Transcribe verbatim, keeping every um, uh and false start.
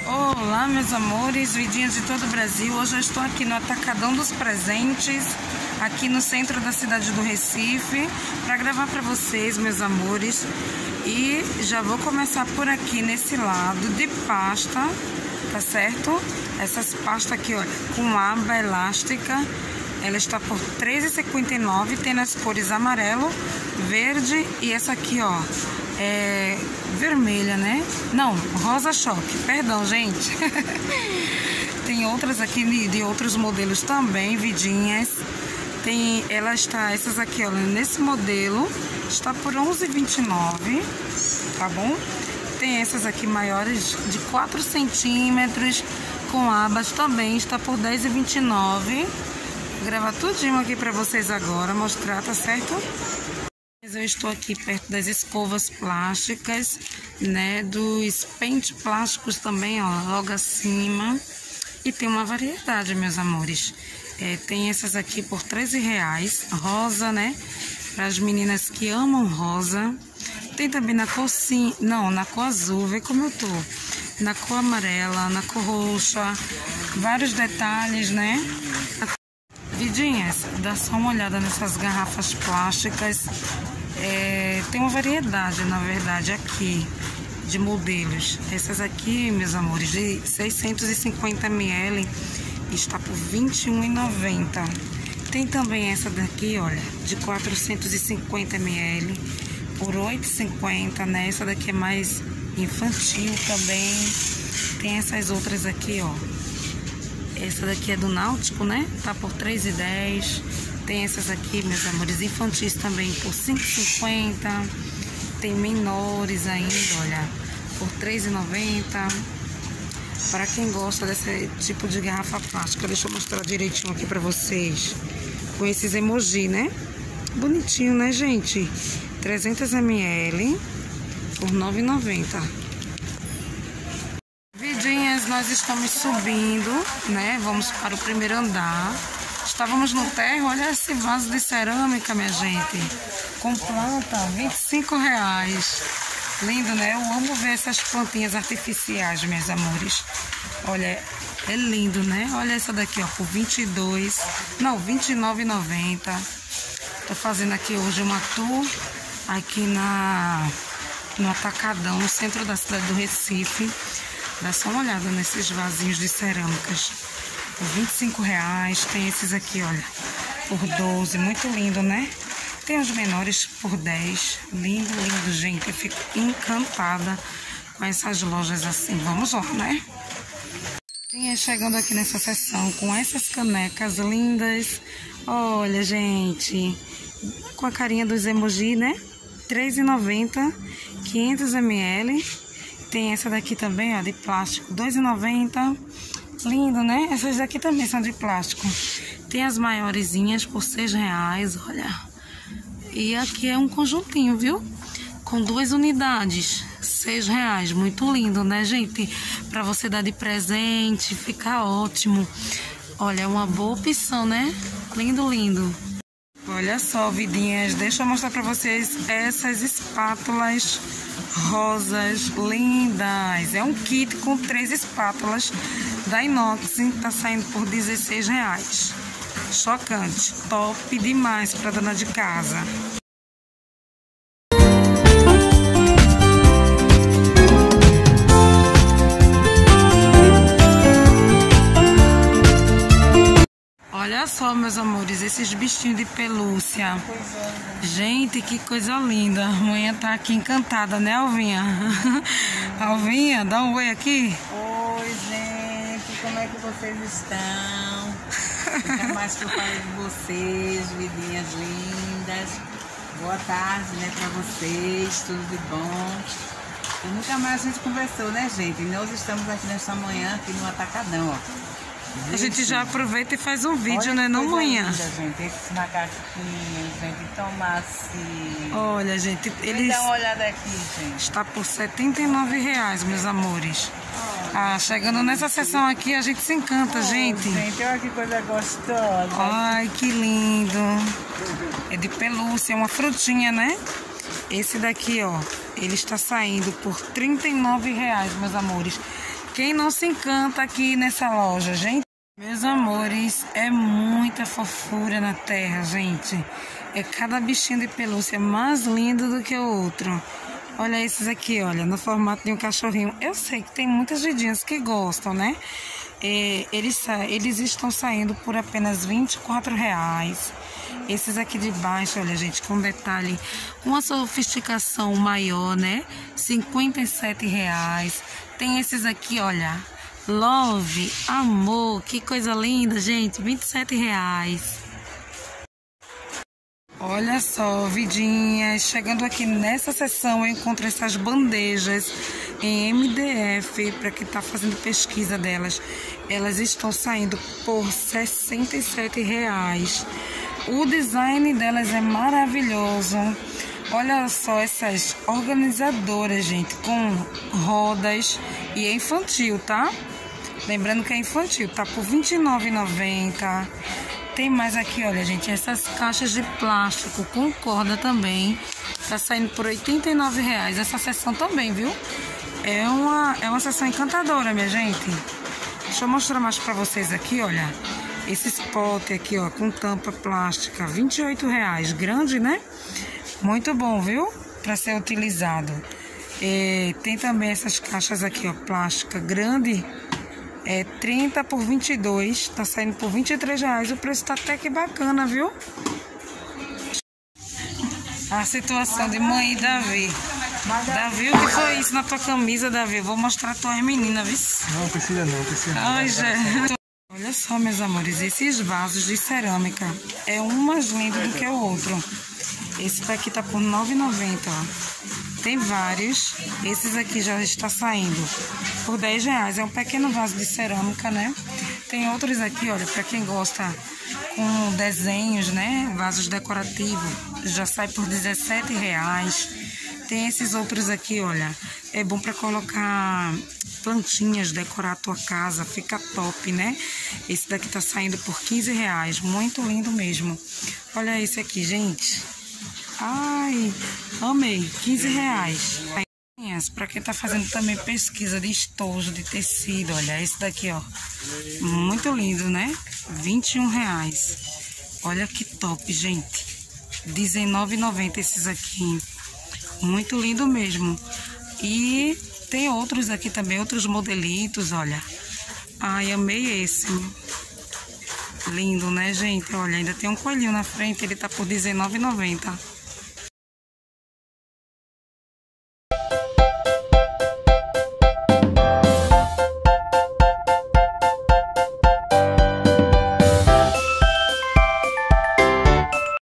Olá, meus amores, vidinhas de todo o Brasil. Hoje eu estou aqui no Atacadão dos Presentes, aqui no centro da cidade do Recife, para gravar para vocês, meus amores. E já vou começar por aqui nesse lado de pasta, tá certo? Essas pastas aqui, olha, com aba elástica, ela está por três reais e cinquenta e nove centavos, tem nas cores amarelo, verde e essa aqui, ó, é vermelha, né? Não, rosa choque, perdão, gente. Tem outras aqui de outros modelos também, vidinhas. Tem, ela está, essas aqui, olha, nesse modelo está por onze reais e vinte e nove centavos, tá bom? Tem essas aqui maiores de quatro centímetros, com abas também, está por dez reais e vinte e nove centavos. Vou gravar tudinho aqui pra vocês agora, mostrar, tá certo? Eu estou aqui perto das escovas plásticas, né, dos pente plásticos também, ó, logo acima. E tem uma variedade, meus amores. É, tem essas aqui por treze reais, rosa, né, para as meninas que amam rosa. Tem também na cor sim, não, na cor azul, vê como eu tô. Na cor amarela, na cor roxa, vários detalhes, né. Vidinhas, dá só uma olhada nessas garrafas plásticas. É, tem uma variedade, na verdade, aqui de modelos. Essas aqui, meus amores, de seiscentos e cinquenta mililitros, está por vinte e um reais e noventa centavos. Tem também essa daqui, olha, de quatrocentos e cinquenta mililitros, por oito reais e cinquenta centavos, né? Essa daqui é mais infantil também. Tem essas outras aqui, ó. Essa daqui é do Náutico, né? Tá por três reais e dez centavos. Tem essas aqui, meus amores, infantis também por cinco reais e cinquenta centavos. Tem menores ainda, olha, por três reais e noventa centavos. Para quem gosta desse tipo de garrafa plástica, deixa eu mostrar direitinho aqui pra vocês. Com esses emoji, né? Bonitinho, né, gente? trezentos mililitros por nove reais e noventa centavos. Vidinhas, nós estamos subindo, né? Vamos para o primeiro andar. Estávamos no térreo, olha esse vaso de cerâmica, minha gente. Com planta, vinte e cinco reais. Lindo, né? Eu amo ver essas plantinhas artificiais, meus amores. Olha, é lindo, né? Olha essa daqui, ó, por vinte e dois reais. Não, vinte e nove reais e noventa centavos. Tô fazendo aqui hoje uma tour aqui na, no Atacadão, no centro da cidade do Recife. Dá só uma olhada nesses vasinhos de cerâmicas. Por vinte e cinco reais. Tem esses aqui, olha, por doze. Muito lindo, né? Tem os menores por dez. Lindo, lindo, gente. Eu fico encantada com essas lojas assim. Vamos lá, né? E chegando aqui nessa seção com essas canecas lindas. Olha, gente. Com a carinha dos emoji, né? três reais e noventa centavos. quinhentos mililitros. Tem essa daqui também, ó, de plástico, dois reais e noventa centavos. Lindo, né? Essas daqui também são de plástico. Tem as maiorzinhas por seis reais, olha. E aqui é um conjuntinho, viu? Com duas unidades, seis reais. Muito lindo, né, gente? Pra você dar de presente, fica ótimo. Olha, é uma boa opção, né? Lindo, lindo. Olha só, vidinhas, deixa eu mostrar pra vocês essas espátulas rosas lindas. É um kit com três espátulas da inox, tá saindo por dezesseis reais. Chocante, top demais pra dona de casa. Olha só, meus amores, esses bichinhos de pelúcia. Gente, que coisa linda. A mãe tá aqui encantada, né, Alvinha? Alvinha, dá um oi aqui. Oi, gente. Como é que vocês estão? Nunca mais que eu falei de vocês, vidinhas lindas. Boa tarde, né, pra vocês. Tudo de bom. E nunca mais a gente conversou, né, gente? E nós estamos aqui nesta manhã, aqui no Atacadão, ó. A gente já aproveita e faz um vídeo, olha, né, não, manhã? Linda, gente, esses macaquinhos, gente, tão macio. Olha, gente, eles... Dá uma olhada aqui, gente. Está por setenta e nove reais, meus amores. Ah, chegando nessa seção aqui, a gente se encanta, oh, gente. Gente, olha que coisa gostosa. Ai, que lindo. É de pelúcia, é uma frutinha, né? Esse daqui, ó, ele está saindo por trinta e nove reais, meus amores. Quem não se encanta aqui nessa loja, gente? Meus amores, é muita fofura na terra, gente. É cada bichinho de pelúcia mais lindo do que o outro. Olha esses aqui, olha, no formato de um cachorrinho. Eu sei que tem muitas vidinhas que gostam, né? É, eles, eles estão saindo por apenas vinte e quatro reais. Esses aqui de baixo, olha, gente, com detalhe, uma sofisticação maior, né? cinquenta e sete reais. Tem esses aqui, olha, Love, amor, que coisa linda, gente, vinte e sete reais. Olha só, vidinhas, chegando aqui nessa seção eu encontro essas bandejas em M D F, para quem tá fazendo pesquisa delas. Elas estão saindo por sessenta e sete reais. O design delas é maravilhoso. Olha só essas organizadoras, gente, com rodas, e é infantil, tá? Lembrando que é infantil, tá por vinte e nove reais e noventa centavos. Tem mais aqui, olha, gente, essas caixas de plástico com corda também. Tá saindo por oitenta e nove reais. Essa seção também, viu? É uma, é uma seção encantadora, minha gente. Deixa eu mostrar mais pra vocês aqui, olha. Esses potes aqui, ó, com tampa plástica, vinte e oito reais. Grande, né? Muito bom, viu? Pra ser utilizado. É, tem também essas caixas aqui, ó, plástica grande. É trinta por vinte e dois, tá saindo por vinte e três reais. O preço tá até que bacana, viu? A situação de mãe e Davi. Davi, o que foi isso na tua camisa, Davi? Vou mostrar a tua menina, viu? Não precisa não, precisa não. Ai, gente. Olha só, meus amores, esses vasos de cerâmica. É um mais lindo do que o outro. Esse daqui tá por nove reais e noventa centavos, ó. Tem vários. Esses aqui já está saindo por dez reais. É um pequeno vaso de cerâmica, né? Tem outros aqui, olha, para quem gosta com desenhos, né? Vasos decorativos. Já sai por dezessete reais. Tem esses outros aqui, olha. É bom para colocar plantinhas, decorar a tua casa. Fica top, né? Esse daqui tá saindo por quinze reais. Muito lindo mesmo. Olha esse aqui, gente. Ai, amei, quinze reais. Para quem tá fazendo também pesquisa de estojo, de tecido, olha, esse daqui, ó, muito lindo, né? vinte e um reais. Olha que top, gente. dezenove reais e noventa centavos esses aqui. Muito lindo mesmo. E tem outros aqui também, outros modelitos, olha. Ai, amei esse. Lindo, né, gente? Olha, ainda tem um coelhinho na frente, ele tá por dezenove reais e noventa centavos.